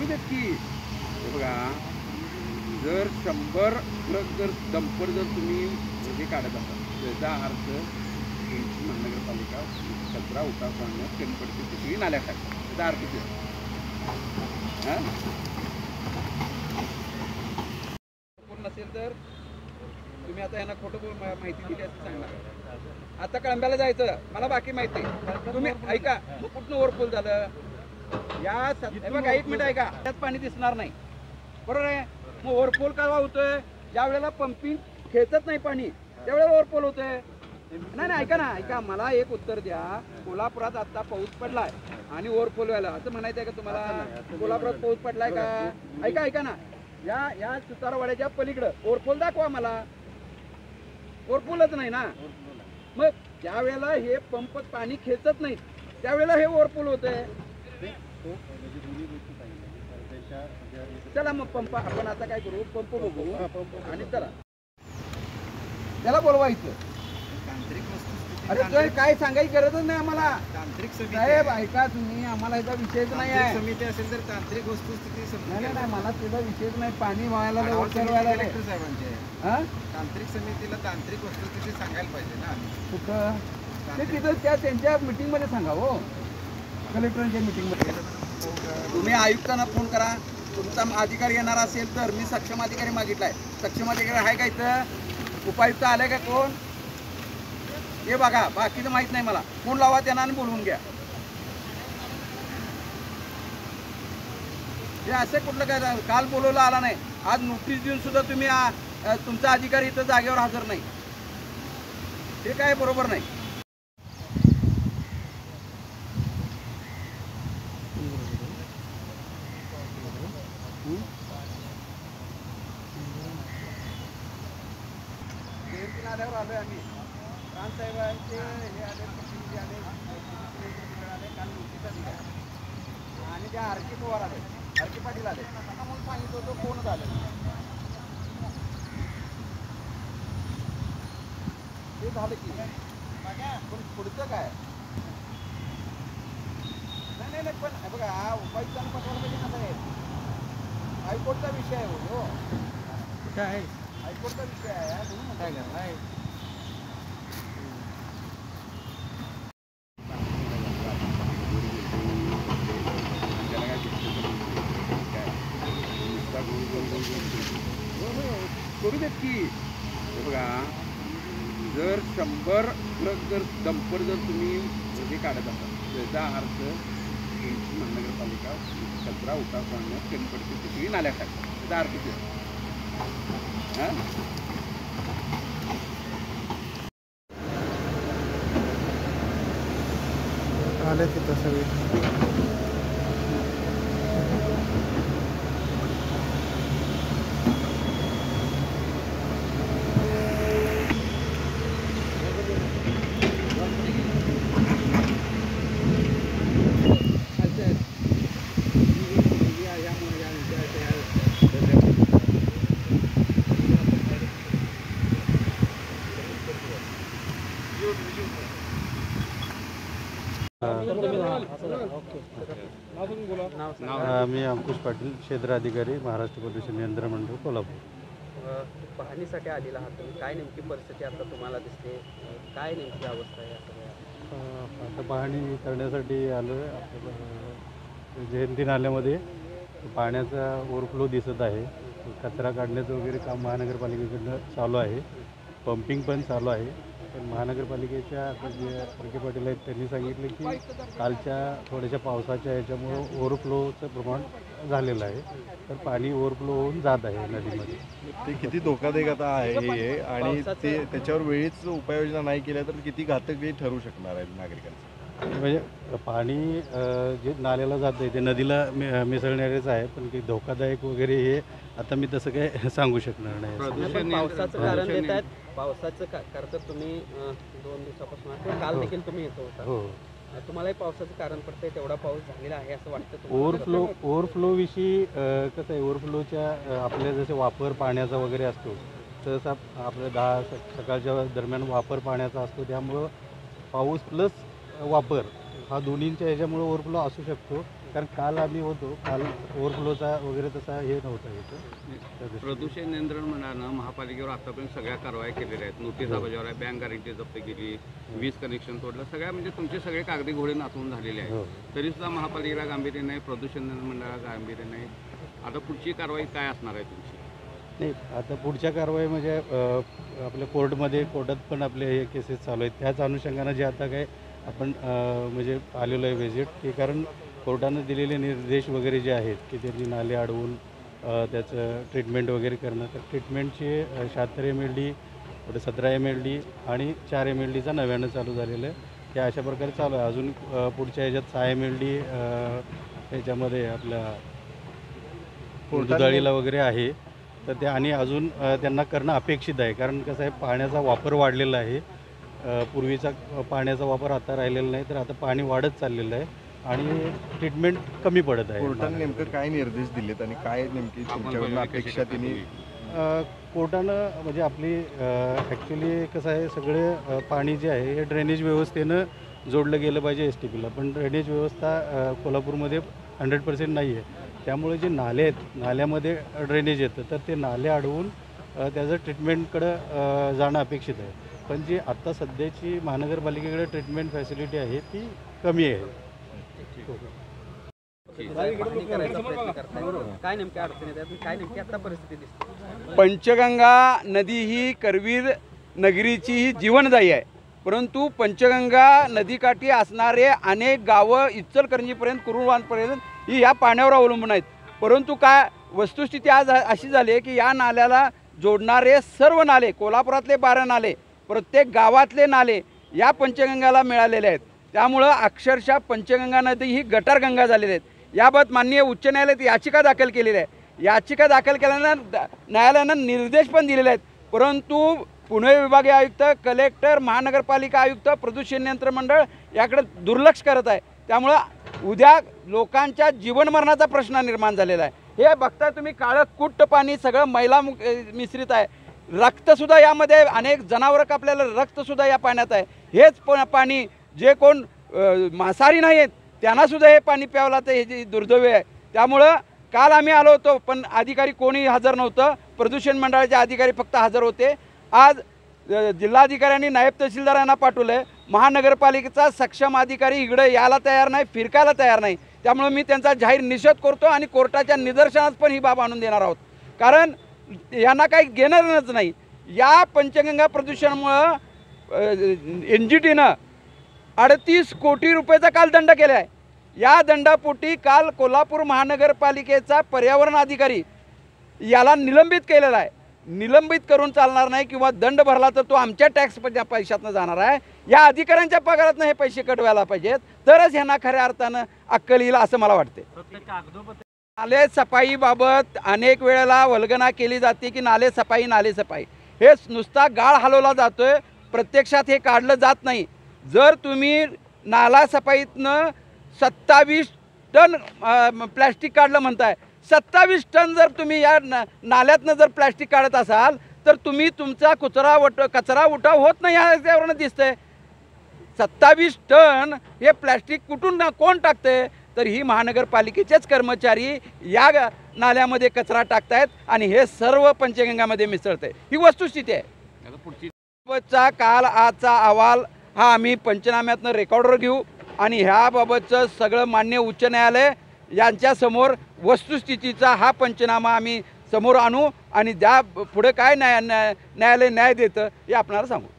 करू देत की. हे बघा, जर 100 ट्रक जर डंपर जर तुम्ही हे काढत असाल त्याचा अर्थ तुमची महानगरपालिका कचरा उठाव करण्यात कमी पडते सगळी नाल्यात टाकतात. त्याचा अर्थ ते हां नसेल तर तुम्ही आता यांना खोटं माहिती दिली असं सांगणार. आता कळंब्याला जायचं मला बाकी माहिती तुम्ही ऐका. मग कुठनं ओव्हरफुल झालं या बघा 1 मिनिट ऐका. त्यात पाणी दिसणार नाही बरोबर आहे. मग ओव्हरफुल केव्हा होतोय? ज्या वेळेला पंपिंग खेचत नाही पाणी त्यावेळेला ओव्हरफुल होतोय. नाही नाही ऐका ना ऐका मला एक उत्तर द्या. कोल्हापुरात आता पाऊस पडलाय आणि ओव्हरफुल व्हायला असं म्हणायचं आहे का तुम्हाला? कोल्हापुरात पाऊस पडलाय का? ऐका ऐका ना या सुतारवाड्याच्या पलीकडं ओव्हरफुल दाखवा मला. ओव्हरफुलच नाही ना. मग ज्या वेळेला हे पंप पाणी खेचत नाही त्यावेळेला हे ओव्हरफुल होतंय. चला मग पंप आपण आता काय करू पंप बघू आणि चला त्याला बोलवायचं. अरे तर काय सांगायची गरजच नाही आम्हाला. तांत्रिक साहेब ऐका तुम्ही आम्हाला याचा विषयच नाही आहे. समिती असेल तर तांत्रिक वस्तुस्थिती नाही नाही मला त्याचा विषयच नाही. पाणी व्हायला कलेक्टर साहेबांचे तांत्रिक समितीला तांत्रिक वस्तुस्थिती सांगायला पाहिजे ना. कुठं ते तिथं त्या त्यांच्या मीटिंग मध्ये सांगा हो. कलेक्टरांच्या मीटिंग मध्ये तुम्ही आयुक्तांना फोन करा. तुमचा अधिकारी येणार असेल तर मी सक्षम अधिकारी मागितलाय. सक्षम अधिकारी आहे का इथं? उपायुक्त आले का कोण? हे बघा बाकीचं माहित नाही मला. फोन लावा त्यांना आणि बोलवून घ्या. हे असं कुठलं काय काल बोलवलं आला नाही आज नोटीस देऊन सुद्धा तुम्ही तुमचा अधिकारी इथं जागेवर हजर नाही. हे काय बरोबर नाही. आल्यावर आलोय आम्ही रामसाहेबांचे हे आले काल नोटीस दिल्या आणि त्या आरके पवार आले आरके पाटील आले म्हणून सांगितलं होतं कोण झालं ते झालं की पण पुढचं काय नाही नाही पण बघा उपायुक्तांना पटवायला पाहिजे कसं आहे. हायकोर्टचा विषय आहे हो. काय आहे हायकोर्टचा विषय आहे म्हणून काय करणार. करू देत की. हे बघा, जर 100 ट्रक जर डंपर जर तुम्ही हे काढत असाल त्याचा अर्थ तुमची महानगरपालिका कचरा उठाव करण्यात कमी पडते सगळी नाल्यात टाकतात. त्याचा अर्थ ते हां आले तिथं सगळे. मी अंकुश पाटील क्षेत्र अधिकारी महाराष्ट्र प्रदूषण नियंत्रण मंडळ कोल्हापूर. पाहणीसाठी आलेला आहात तुम्ही. काय नेमकी परिस्थिती आता तुम्हाला दिसते? काय नेमकी अवस्था आहे सगळ्या? आता पाहणी करण्यासाठी आलो आहे. आपल्याला जयंती नाल्यामध्ये पाण्याचा ओव्हरफ्लो दिसत आहे. कचरा काढण्याचं वगैरे काम महानगरपालिकेकडनं चालू आहे. पंपिंग पण चालू आहे. पण महानगरपालिकेच्या जे आरके पाटील आहेत त्यांनी सांगितलं की कालच्या थोड्याशा पावसाच्या ह्याच्यामुळं ओव्हरफ्लोचं प्रमाण झालेलं आहे. तर पाणी ओव्हरफ्लो होऊन जात आहे नदीमध्ये. ते किती धोकादायक आता आहे हे आणि ते त्याच्यावर वेळीच उपाययोजना नाही केल्या तर किती घातक ठरू शकणार आहे नागरिकांचं. म्हणजे पाणी जे नाल्याला जातं आहे ते नदीला मिसळणारेच आहे. पण ते धोकादायक वगैरे हे आता मी तसं काय सांगू शकणार नाही. पावसाचं कारण देत आहेत. पावसाचं करता तुम्ही 2 दिवसापासून काल देखील तुम्ही येतो होता. हो तुम्हालाही पावसाचं कारण पडतंय. तेवढा पाऊस झालेला आहे असं वाटतं? ओव्हरफ्लोविषयी कसं आहे ओव्हरफ्लोच्या आपल्या जसे वापर पाण्याचा वगैरे असतो तसा आपल्या सकाळच्या दरम्यान वापर पाण्याचा असतो. त्यामुळं पाऊस प्लस वापर हा दोन्हींच्या ह्याच्यामुळे ओव्हरफ्लो असू शकतो. कारण काल आम्ही होतो, काल ओव्हरफ्लोचा वगैरे तसा हे नव्हता इथं. त्या दृष्टीने प्रदूषण नियंत्रण मंडळानं महापालिकेवर आतापर्यंत सगळ्या कारवाया केलेल्या आहेत. नोटिसा बजावल्या, बँक गॅरंटी जप्त केली, वीज कनेक्शन तोडलं, सगळ्या म्हणजे तुमचे सगळे कागदी घोडे नाचवून झालेले आहेत. हो. तरी सुद्धा महापालिकेला गांभीर्य नाही, प्रदूषण नियंत्रण मंडळाला गांभीर्य नाही. आता पुढची कारवाई काय असणार आहे तुमची? नाही, आता पुढच्या कारवाई म्हणजे आपल्या कोर्टात पण आपले हे केसेस चालू आहेत. त्याच अनुषंगानं जे आता काय आपण म्हणजे आलेलो आहे व्हिजिट, की कारण कोर्टानं दिलेले निर्देश वगैरे जे आहेत की त्यांनी नाले अडवून त्याचं ट्रीटमेंट वगैरे करणं, तर ट्रीटमेंटची 76 MLD, 17 MLD आणि 4 MLDचा नव्यानं चालू झालेलं आहे. हे अशा प्रकारे चालू आहे. अजून पुढच्या ह्याच्यात 6 MLD ह्याच्यामध्ये आपल्या दुधाळीला वगैरे आहे. तर ते आणि अजून त्यांना करणं अपेक्षित आहे, कारण कसं आहे, पाण्याचा वापर वाढलेला आहे. पूर्वीचा पाण्याचा वापर आता राहिलेला नाही, तर आता पाणी वाढत चाललेलं आहे आणि ट्रीटमेंट कमी पडत आहे. कोर्टाने नेमकं काय निर्देश दिलेत आणि काय नेमकी तुमच्याकडून अपेक्षा त्यांनी? कोर्टानं म्हणजे आपली ॲक्च्युली कसं आहे, सगळे पाणी जे आहे हे ड्रेनेज व्यवस्थेनं जोडलं गेलं पाहिजे STPला, पण ड्रेनेज व्यवस्था कोल्हापूरमध्ये 100% नाही आहे. त्यामुळे जे नाले आहेत, नाल्यामध्ये ड्रेनेज येतं, तर ते नाले अडवून त्याचं ट्रीटमेंटकडं जाणं अपेक्षित आहे. पण जी आत्ता सध्याची महानगरपालिकेकडे ट्रीटमेंट फॅसिलिटी आहे ती कमी आहे. पाहणी करायचा प्रयत्न करताय, काय नेमक्या अडचणी आहेत, काय नेमकी आता परिस्थिती दिसते? पंचगंगा नदी ही करवीर नगरीची ही जीवनदायी आहे, परंतु पंचगंगा नदीकाठी असणारे अनेक गावं इचलकरंजीपर्यंत, कुरुळवांपर्यंत ही या पाण्यावर अवलंबून आहेत. परंतु काय वस्तुस्थिती आज अशी झाली आहे की या नाल्याला जोडणारे सर्व नाले, कोल्हापुरातले 12 नाले, प्रत्येक गावातले नाले या पंचगंगाला मिळालेले आहेत. त्यामुळं अक्षरशः पंचगंगा नदी ही गटारगंगा झालेली आहेत. याबाबत माननीय उच्च न्यायालयात याचिका दाखल केलेली आहे. याचिका दाखल केल्यानं न्यायालयानं निर्देश पण दिलेले आहेत, परंतु पुणे विभागीय आयुक्त, कलेक्टर, महानगरपालिका आयुक्त, प्रदूषण नियंत्रण मंडळ याकडे दुर्लक्ष करत आहे. त्यामुळं उद्या लोकांच्या जीवनमरणाचा प्रश्न निर्माण झालेला आहे. हे बघताय तुम्ही, काळं कुट्ट पाणी, सगळं मैला मिश्रित आहे. रक्तसुद्धा यामध्ये, अनेक जनावरं कापलेलं रक्तसुद्धा या पाण्यात आहे. हेच पाणी जे कोण मांसाहारी नाही आहेत त्यांनासुद्धा हे पाणी प्यावं लागतं. हे जी दुर्दैव आहे. त्यामुळं काल आम्ही आलो होतो, पण अधिकारी कोणी हजर नव्हतं. प्रदूषण मंडळाचे अधिकारी फक्त हजर होते. आज जिल्हाधिकाऱ्यांनी नायब तहसीलदारांना पाठवलं. महानगरपालिकेचा सक्षम अधिकारी इकडे यायला तयार नाही, फिरकायला तयार नाही. त्यामुळे मी त्यांचा जाहीर निषेध करतो आणि कोर्टाच्या निदर्शनास पण ही बाब आणून देणार आहोत, कारण यांना काही घेणारच नाही. या पंचगंगा प्रदूषणामुळं NGTनं 38 कोटी रुपयाचा काल दंड केला आहे. या दंडापोटी काल कोल्हापूर महानगरपालिकेचा पर्यावरण अधिकारी याला निलंबित केलेला आहे. निलंबित करून चालणार नाही, किंवा दंड भरला तर तो आमच्या टॅक्स पैशातनं जाणार आहे. या अधिकाऱ्यांच्या पगारातनं हे पैसे कट व्हायला पाहिजेत, तरच ह्यांना खऱ्या अर्थानं अक्कल येईल असं मला वाटते. नाले सफाईबाबत अनेक वेळेला वल्गना केली जाते की नाले सफाई, नाले सफाई. हे नुसता गाळ हलवला जातोय, प्रत्यक्षात हे काढलं जात नाही. जर तुम्ही नाला सफाईतनं 27 टन प्लॅस्टिक काढलं म्हणताय, 27 टन जर तुम्ही या नाल्यातनं जर प्लॅस्टिक काढत असाल तर तुम्ही तुमचा कचरा उठाव होत नाही यावरून दिसतंय. 27 टन हे प्लॅस्टिक कुठून कोण टाकतंय? तर ही महानगरपालिकेचेच कर्मचारी या नाल्यामध्ये कचरा टाकतायत आणि हे सर्व पंचगंगामध्ये मिसळतंय. ही वस्तुस्थिती आहे. पुढचा काल आजचा अहवाल हा आम्ही पंचनाम्यातनं रेकॉर्डवर घेऊ आणि ह्याबाबतचं सगळं मान्य उच्च न्यायालय यांच्यासमोर वस्तुस्थितीचा हा पंचनामा आम्ही समोर आणू आणि त्या पुढे काय न्यायालय न्याय देतं हे आपणाला सांगू.